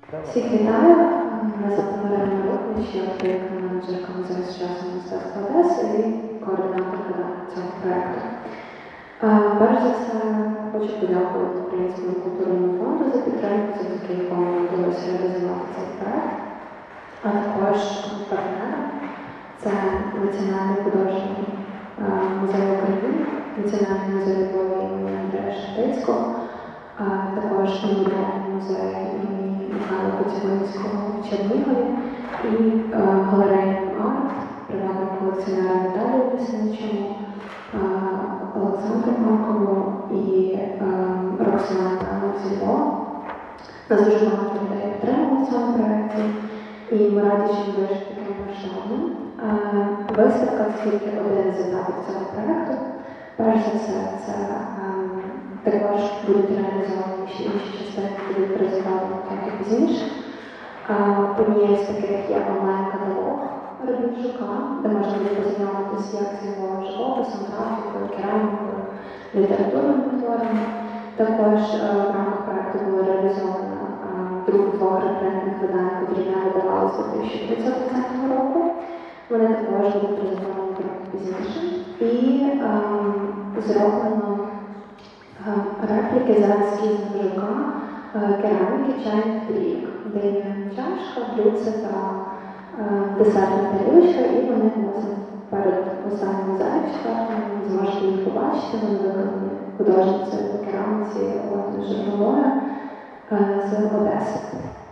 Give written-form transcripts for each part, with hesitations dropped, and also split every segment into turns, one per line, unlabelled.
Всіх вітаю. Мене звати Марина Рухович, я проєктна менеджерка Музею сучасного мистецтва Одеси і координаторка цього проєкту. Перш за все, хочу подякувати Українському культурному фонду за підтримку, завдяки якому нам вдалося реалізувати цей проєкт, а також партнерам. Це Національний художній музей України, Національний музей Львова імені Андрея Шептицького, також Меморіальний музей імені Михайла Коцюбинського в Чернігові і галерея «Арт», приватним колекціонерам Віталію Лісничому, Олександру Маркову і Роксолану зі Львова. Нас дуже багато людей підтримали в цьому проєкті, і ми раді, що ви вийшли таким масштабним. Виставка – це тільки один з етапів цього проєкту. Перш за все, це також будуть реалізовані ще інші частини, які будуть презентовані трохи пізніше. Однією з таких є онлайн-каталог робіт Жука, де можна буде познайомитися як з його живописом, графікою, керамікою, літературними творами. Також в рамках проєкту було реалізовано двох репринтних видань, котрі не видавалися з 2030 року. Вони також будуть презентовані трохи пізніше. І зроблено репліки за ескізом Жука кераміки чайних трійок, де є чашка, блюдце та десертна тарілочка, і вони носять перед останнім музею четвертим, ви зможете їх побачити, вони виконані художницею по кераміці Оленою Жирновою з Одеси.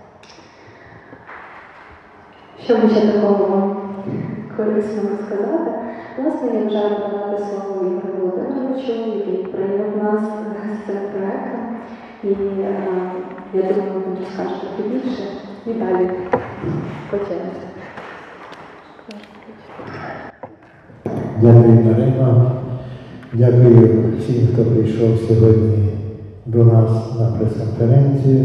Що б ще такого корисного сказати? Власне, я бажаю передати слово Ігорю Володимировичу, який прийняв нас з цим проєктом. І я думаю, він розкаже трохи більше. Віталій, почнемо.
Дякую, Марина. Дякую всім, хто прийшов сьогодні до нас на прес-конференцію.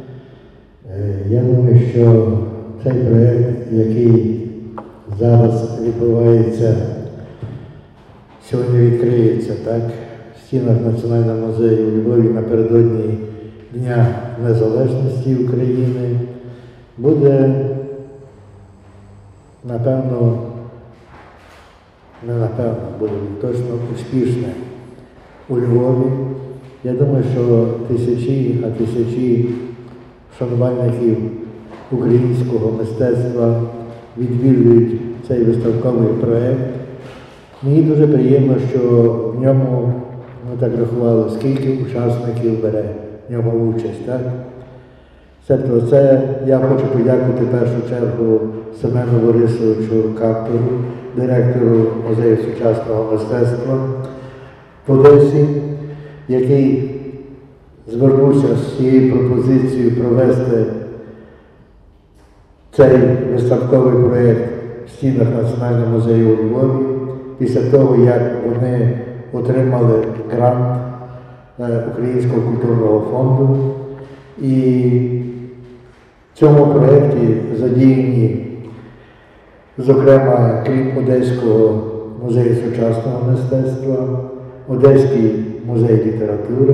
Я думаю, що цей проєкт, який зараз відбувається, сьогодні відкриється, так, в стінах Національного музею у Львові напередодні Дня Незалежності України, буде, напевно, буде точно успішне у Львові. Я думаю, що тисячі шанувальників українського мистецтва відвідують цей виставковий проєкт. Мені дуже приємно, що в ньому, ми так рахували, скільки учасників бере в ньому участь. Так? Тобто це я хочу подякувати в першу чергу Семену Борисовичу Каптору, директору Музею сучасного мистецтва в Одесі, який звернувся з цією пропозицією провести цей виставковий проєкт в стінах Національного музею у Львові, після того, як вони отримали грант Українського культурного фонду. І в цьому проєкті задіяні, зокрема, крім Одеського музею сучасного мистецтва, Одеський музей літератури,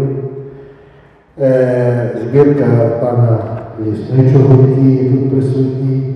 збірка пана Лісничого, який тут присутній,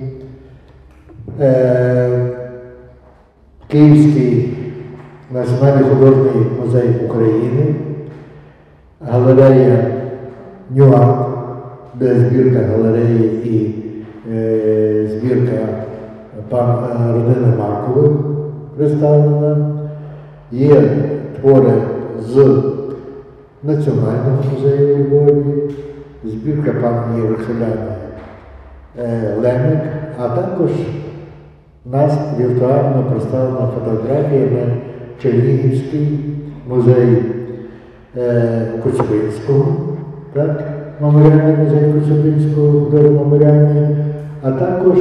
Київський національний художній музей України, галерея «Нюарт», де збірка галереї і збірка родини Маркових представлена. Є твори з Національного музею у Львові, збірка пані Роксоляни Лемик, а також у нас віртуально представлена фотографіями Чернігівський музей Коцюбинського, так? Меморіальний музей Коцюбинського, художньо-меморіальний, а також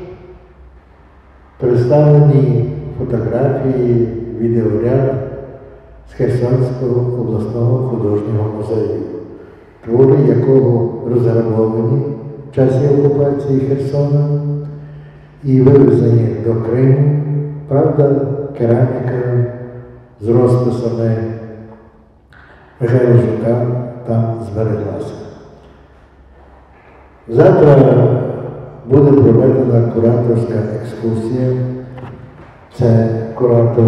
представлені фотографії, відеоряд з Херсонського обласного художнього музею, твори якого розграбовані в часі окупації Херсона і вивезені до Криму. Правда, кераміка з розписами Михайла Жука там збереглася. Завтра буде проведена кураторська екскурсія. Це куратор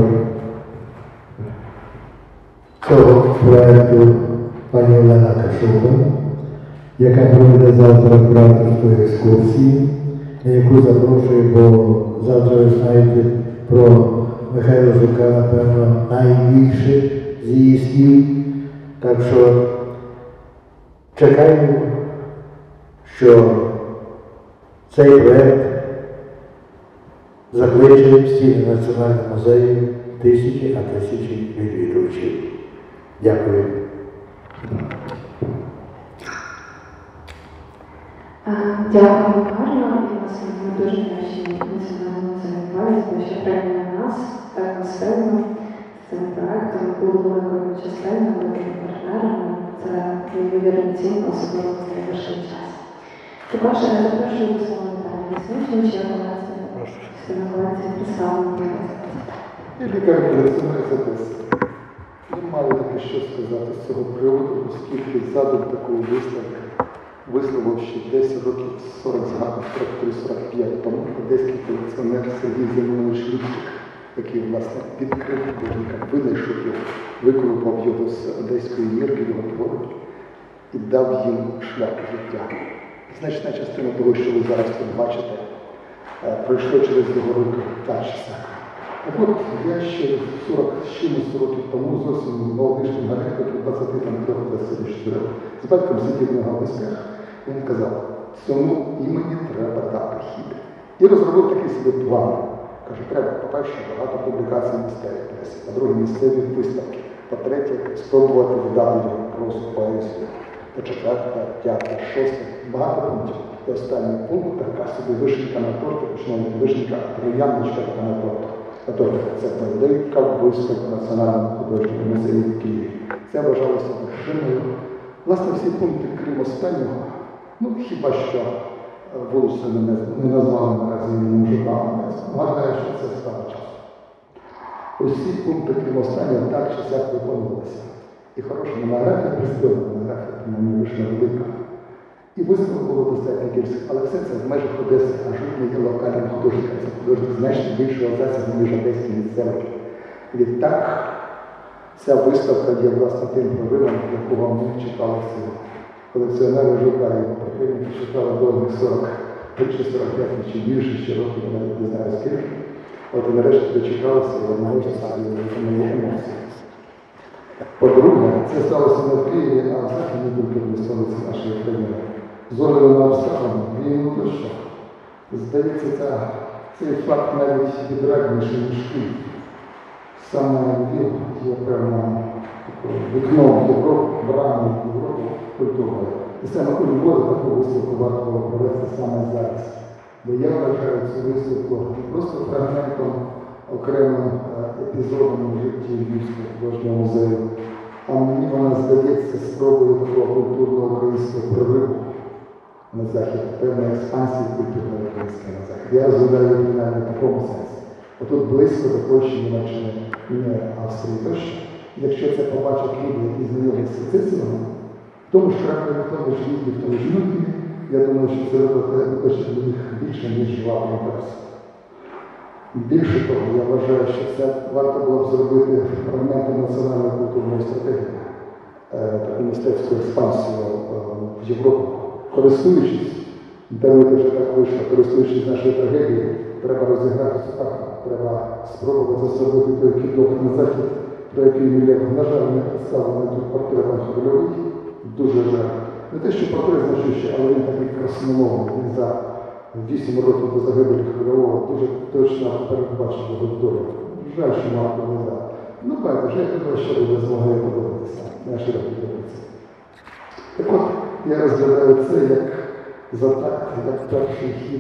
цього проєкту пані Олена Кашуба, яка проведе завтра кураторську екскурсію, яку запрошую, бо завтра ви знаєте про Михайла Жука, напевно, найбільше з її слів. Так що чекаю, що цей проєкт закличе в стіни Національного музею тисячі, а тисячі відвідувачів. Дякую.
Дякую, гарно. І власне ми дуже вдячні Національному музею пам'яті, що прийняли нас так атмосферно з цим проєктом. Були великою частиною, великими партнерами. Це неймовірно цінно, особливо в цей важкий час. Також запрошую до слова Віталія Лісничного, чи Миколаївці представлення.
Лікар колекціонується десь. Не маю таке що сказати з цього приводу, оскільки задум такої виставки висловив ще 10 років 40 згадок, 43-45 тому одеський колекціонер Сергій Зимонович Ліпчик, який, власне, відкрив художника, винайшов його, виколупав його з одеської мірки, його твору і дав їм шлях життя. Значна частина того, що ви зараз тут бачите, пройшло через його руки та чи сяка. Так от, я ще 40 з чимось років тому зовсім молодий шпингалет, років 23-24, з батьком сидів на галузях. Він казав, цьому імені треба дати хід. І розробив такий собі план. Каже, треба, по-перше, багато публікацій місцевих пресі, по-друге, місцеві виставки, по-третє, спробувати видати його прозу, поезію, по-четверте, п'яте, шосте, багато пунктів. І останній пункт, така собі вишенька на торті, почнемо від вишенька, троянничка на торті. Це велика виставка Національного художнього музею в Києві. Це вважалося вершиною. Власне, всі пункти, крім останнього, ну, хіба що вулицю не назвали наразі йому журналом. Гадаю, що це стало часом. Усі пункти, крім останнього, так чи сяк виконувалися. І хороша монографія, присвоєна монографія, принаймні вийшла велика. І виставок було достатньо кількість, але все це в межах Одеси, а жодне є локальним художником. Це художник значно більшого засобу, ніж одеський місцевий. Відтак, ця виставка є, власне, тим проривом, якого ми чекали всі. Колекціонери Жука і його прихильники чекали довгих 43 чи 45 чи більше ще років, я навіть не знаю скільки. От і нарешті дочекалися, і вони можуть собі мої емоції. По-друге, це сталося не в Києві, а в Західній культурній столиці нашої країни. З огляду на обставини, війну тощо. Здається, цей факт навіть відрадніший, ніж Київ. Саме Львів є певним вікном в Європу, брамою в Європу культурою. І саме у Львові таку виставку варто було провести саме зараз. Бо я вважаю цю виставку не просто фрагментом, окремим епізодом у житті Львівського художнього музею, а мені вона здається спробою такого культурного українського прориву на захід, певної експансії культурної української на захід. Я розглядаю принаймні в такому сенсі. Отут близько до Польщі, Німеччини, Австрії тощо. Якщо це побачать люди, які знайомі з Сицилією, в тому ж Кракові, в тому ж Львові, в тому ж Любліні, я думаю, що це викличе для них більше, ніж жива конверсія. Більше того, я вважаю, що це варто було б зробити фрагментом національної культурної стратегії, таку мистецьку експансію в Європу. Користуючись, давайте вже так вийшло, користуючись нашою трагедією, треба розіграти цю карту, треба спробувати зробити той кидок на захід, про який Мілєв, на жаль, не представлений тут портретом Хвильовий. Дуже жаль. Не те, що портрет значущий, але він такий красномовний. Він за 8 років до загибелі Хвильового дуже точно передбачив його долю. Жаль, що Марко не дав. Ну, байдуже, я думаю, що буде змогли подивитися на широкі таблиці. Так от, я розглядаю це як затак, як перший хід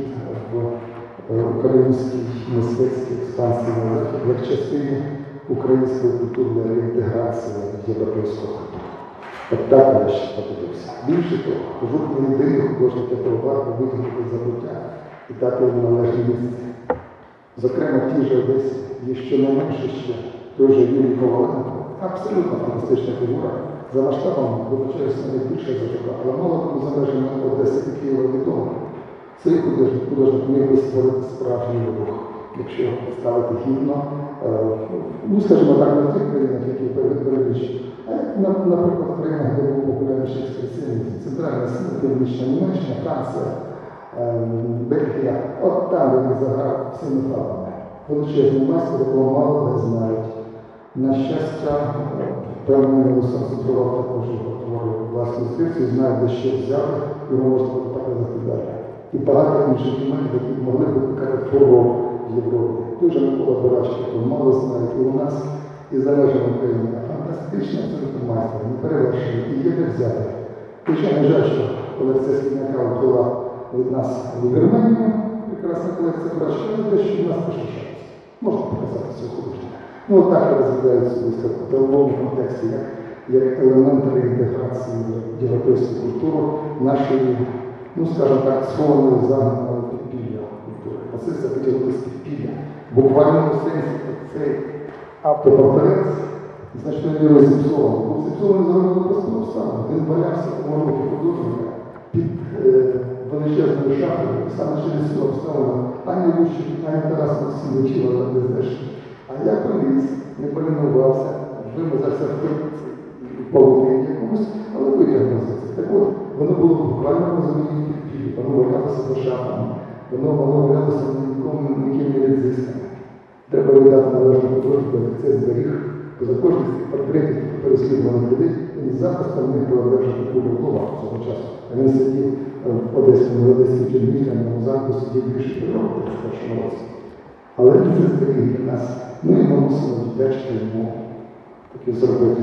в українській мистецькій експансії на захід, як частині української культурної реінтеграції в європейську культуру. Так я ще подивився. Більше того, жодний єдиний художник, якого варто витягнути з забуття і дати йому належне місце. Зокрема, в тій же Одесі є щонайменше ще той же Юрій Коваленко, абсолютно фантастична фігура, за масштабом, вибачаюся, найбільше зажига, але мало кому за межами Одеси і Києва відомо. Цей художник міг би створити справжній вибух, якщо його поставити гідно, ну, скажімо так, не в тих країнах, які перелічені, а як, наприклад, в країнах, де був популярний шекспір, Центральна Північна Німеччина, Франція, Бельгія, от там він заграв всіми фарбами. Величезний майстер, якого мало не знають. На щастя, певний сконцентрував також творю власну інспекцію, знає, де що взяти, його можна показати далі. І багато інших імен, які могли б викликати фурор в Європі. Дуже Микола Барач, якого мало знають і у нас, і за межами України. Фантастичний абсолютно майстер, неперевершений, і є де взяти. Звичайно, жаль, що колекція Слідняка вплила від нас в Германію, прекрасна колекція Барачка, але дещо в нас пошишається. Можна показати цього художника. Ну, от так розглядаються виставку в правовому контексті, як елемент реінтеграції в європейську культуру нашої, ну, скажімо так, схованої загнаної підпілля культури. Оце захотілося підпілля. В буквальному сенсі цей автопортрет значно мірою зіпсований. Був зіпсований заради простого обставини. Він валявся у мороки художника під величезною шафою, саме через цю обставину ані Лущик, ані Тарас Максимович не знайшли. А я привіз, не полінувався, вимазався в павутині якомусь, але витягнув за це. Так от, воно було буквально розуміння підпілі, воно валялося за шафами, воно валялося ніким не відзискане. Треба видати належну художнику, як це зберіг, бо за кожних з цих портретів переслідуваних людей, він запросто не міг одержати кубу лова цього часу. А він сидів в Одеському Чернігівському замку, сидів більше півроку в першому році. Але він це зберіг для нас. Ну і ми мусимо віддячити йому такі зробити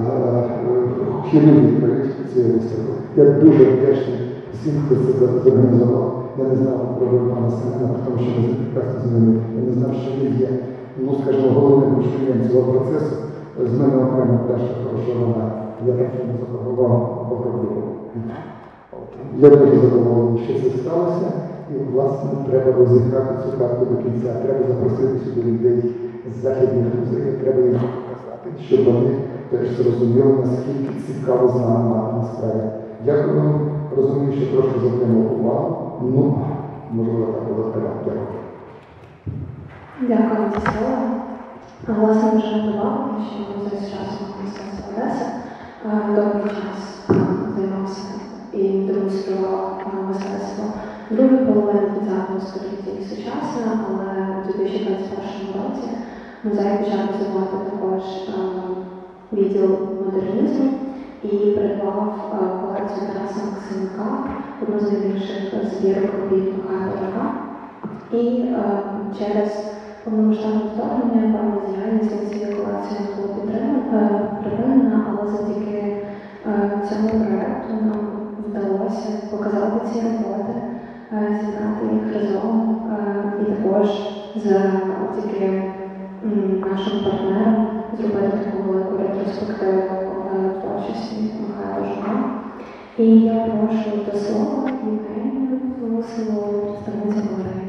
хірургію відповідь цієї виставки. Я дуже вдячний всім, хто це зорганізував. Я не знав про пана Семена, тому що ми прекрасно з ними. Я не знав, що він є, ну, скажімо, головним рушієм цього процесу. З мене окремо пляшка хороша вона. Я так не запропонував пограбував. Я дуже задоволений, що це сталося. І, власне, треба розіграти цю карту до кінця. Треба запросити сюди людей з західних музеїв, треба їм показати, щоб вони теж зрозуміли, наскільки цікаво з нами мати насправді. Дякую вам. Розумію, що трошки затримав увагу. Ну, можливо, так було треба. Дякую.
Дякую за слово. Власне, вже добавити, що музей сучасного мистецтва Одеси довгий час займався і демонстрував мистецтво другої половини ХХ століття і сучасне, але у 2021 році музей почав розвивати також відділ модернізму і придбав колекцію Тараса Максимюка, одну з найбільших збірок робіт Михайла Жука. І через повномасштабне вторгнення певна діяльність на цій колекції не була припинена, але завдяки цьому проєкту нам вдалося показати ці роботи, зібрати їх разом і також завдяки нашим партнерам зробити таку велику ретроспективу творчості Михайла Жука. І я прошу до слова Євгенію Волосову, представницю галереї.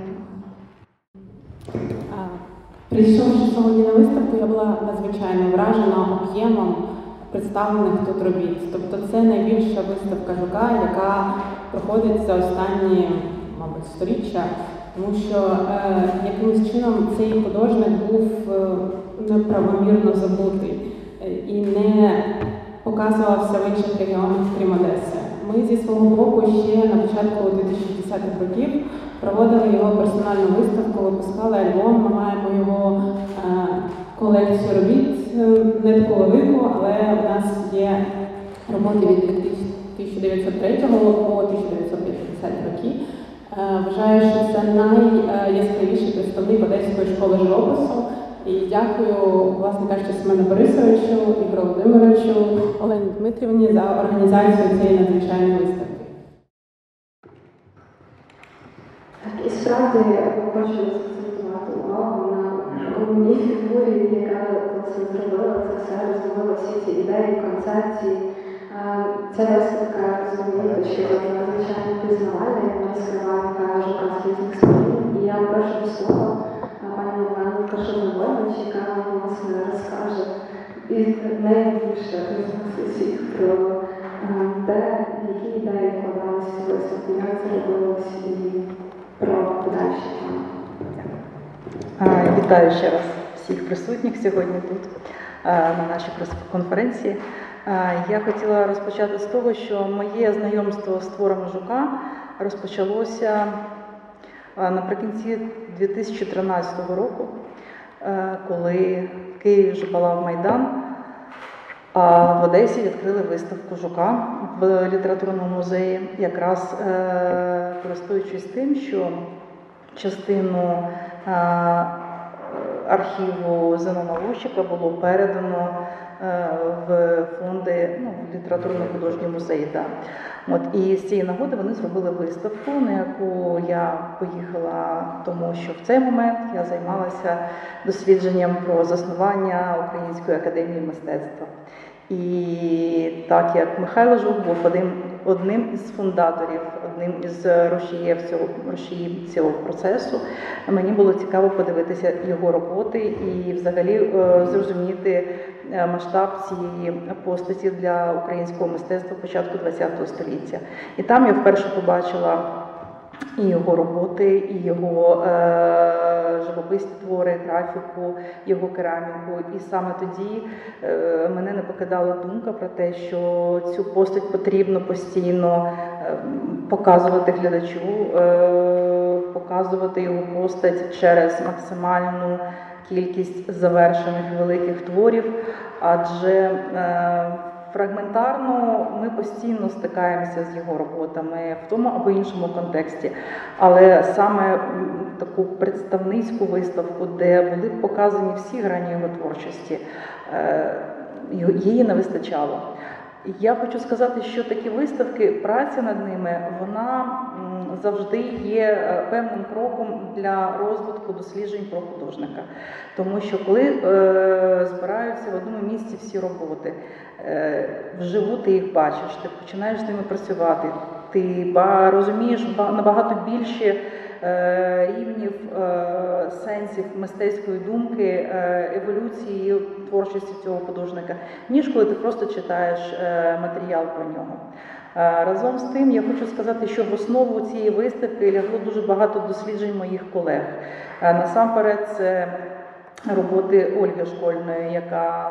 Прийшовши сьогодні на виставку, я була надзвичайно вражена об'ємом представлених тут робіт. Тобто це найбільша виставка Жука, яка проходить за останні, мабуть, сторіччя, тому що якимось чином цей художник був неправомірно забутий і не показувався в інших регіонах, крім Одеси. Ми зі свого боку ще на початку 2010-х років проводили його персональну виставку, випускали альбом, ми маємо його колекцію робіт, не таку велику, але у нас є роботи від 1903 по 1950 роки. Вважаю, що це найяскравіший представник Одеської школи живопису. І дякую, власне кажучи, Семену Борисовичу, Ігорю Володимировичу, Олені Дмитрівні за організацію цієї надзвичайної виставки.
Так, і справді хочу закцентувати увагу на головній фігурі, яка власне зробила це все, розвивала всі ці ідеї, концепції. Ця виставка з моєї точки зору надзвичайно пізнавальна, яка розкриває Жука з різних сторін. І я прошу до слова пані Олену Кашову, яка власне розкаже найбільше з нас усіх про те, які ідеї вкладалися в виставку, як це робилось і про подальші плани.
Вітаю ще раз всіх присутніх сьогодні тут на нашій прес-конференції. Я хотіла розпочати з того, що моє знайомство з творами Жука розпочалося наприкінці 2013 року, коли в Києві вже палав Майдан, а в Одесі відкрили виставку Жука в літературному музеї, якраз користуючись тим, що частину архіву Зенона Лущика було передано в фонди, в літературно-художній музей. Да. І з цієї нагоди вони зробили виставку, на яку я поїхала, тому що в цей момент я займалася дослідженням про заснування Української академії мистецтва. І так як Михайло Жук був одним із фундаторів, одним із рушіїв цього процесу, мені було цікаво подивитися його роботи і взагалі зрозуміти масштаб цієї постаті для українського мистецтва початку ХХ століття. І там я вперше побачила і його роботи, і його живописні твори, графіку, його кераміку. І саме тоді мене не покидала думка про те, що цю постать потрібно постійно показувати глядачу, показувати його постать через максимальну кількість завершених великих творів, адже фрагментарно ми постійно стикаємося з його роботами в тому або іншому контексті, але саме таку представницьку виставку, де були показані всі грані його творчості, її не вистачало. Я хочу сказати, що такі виставки, праця над ними, вона завжди є певним кроком для розвитку досліджень про художника. Тому що коли збираються в одному місці всі роботи, вживу ти їх бачиш, ти починаєш з ними працювати, ти розумієш набагато більше рівнів сенсів мистецької думки, еволюції творчості цього художника, ніж коли ти просто читаєш матеріал про нього. Разом з тим, я хочу сказати, що в основу цієї виставки лягло дуже багато досліджень моїх колег. Насамперед, це роботи Ольги Школьної, яка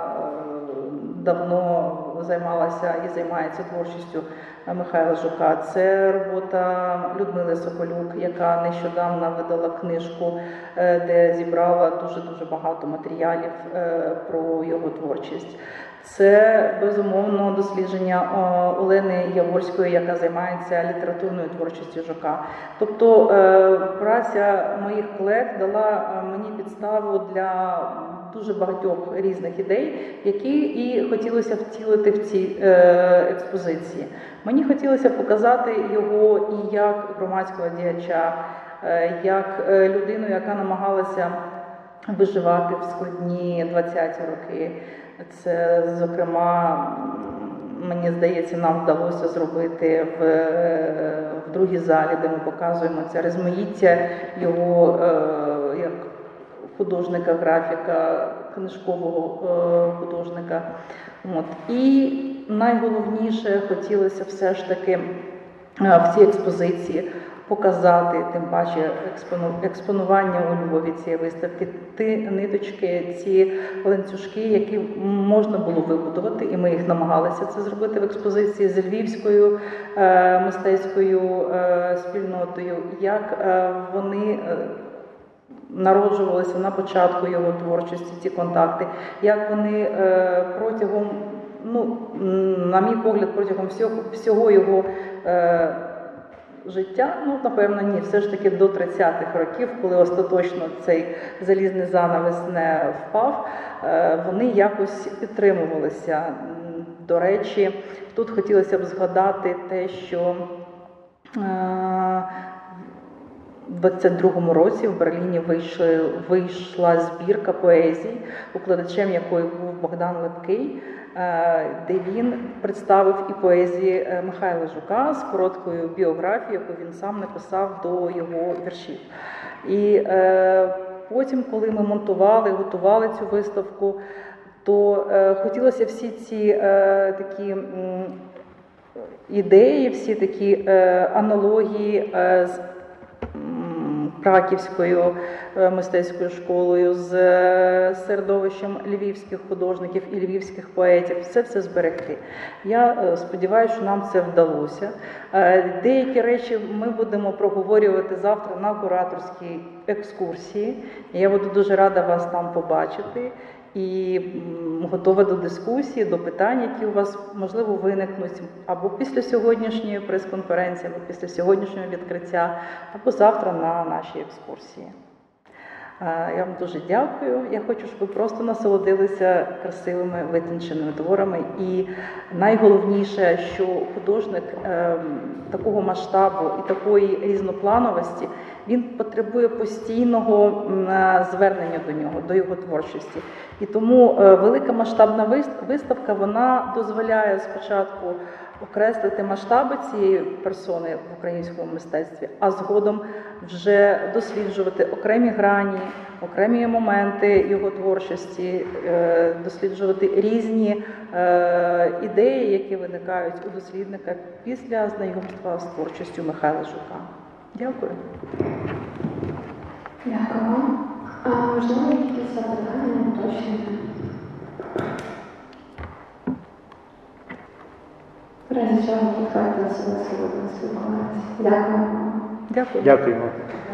давно займалася і займається творчістю Михайла Жука. Це робота Людмили Соколюк, яка нещодавно видала книжку, де зібрала дуже-дуже багато матеріалів про його творчість. Це, безумовно, дослідження Олени Яворської, яка займається літературною творчістю Жука. Тобто праця моїх колег дала мені підставу для дуже багатьох різних ідей, які і хотілося втілити в цій експозиції. Мені хотілося показати його і як громадського діяча, як людину, яка намагалася виживати в складні 20-ті роки. Це, зокрема, мені здається, нам вдалося зробити в другій залі, де ми показуємо це розмаїття його як художника, графіка, книжкового художника. І найголовніше хотілося все ж таки в цій експозиції показати, тим паче експонування у Львові цієї виставки, ті ниточки, ці ланцюжки, які можна було вибудувати, і ми їх намагалися це зробити в експозиції з львівською мистецькою спільнотою, як вони народжувалися на початку його творчості, ці контакти, як вони протягом, на мій погляд, протягом всього його життя, напевно, ні, все ж таки до 30-х років, коли остаточно цей залізний занавес не впав, вони якось підтримувалися. До речі, тут хотілося б згадати те, що в 22-му році в Берліні вийшла збірка поезій, укладачем якої був Богдан Лепкий, де він представив і поезії Михайла Жука з короткою біографією, яку він сам написав до його віршів. І потім, коли ми готували цю виставку, то хотілося всі ці такі ідеї, всі такі аналогії з Краківською мистецькою школою, з середовищем львівських художників і львівських поетів, все зберегти. Я сподіваюся, що нам це вдалося. Деякі речі ми будемо проговорювати завтра на кураторській екскурсії. Я буду дуже рада вас там побачити і готова до дискусії, до питань, які у вас, можливо, виникнуть або після сьогоднішньої прес-конференції, або після сьогоднішнього відкриття, або завтра на нашій екскурсії. Я вам дуже дякую. Я хочу, щоб ви просто насолодилися красивими витонченими творами. І найголовніше, що художник такого масштабу і такої різноплановості, він потребує постійного звернення до нього, до його творчості. І тому велика масштабна виставка, вона дозволяє спочатку окреслити масштаби цієї персони в українському мистецтві, а згодом вже досліджувати окремі грані, окремі моменти його творчості, досліджувати різні ідеї, які виникають у дослідника після знайомства з творчістю Михайла Жука. Дякую.
Дякую вам. Можливо, якісь запитання, уточнення? В разі чого, приходьте до себе сьогодні спілкуватися. Дякую вам.
Дякую.
Дякуємо.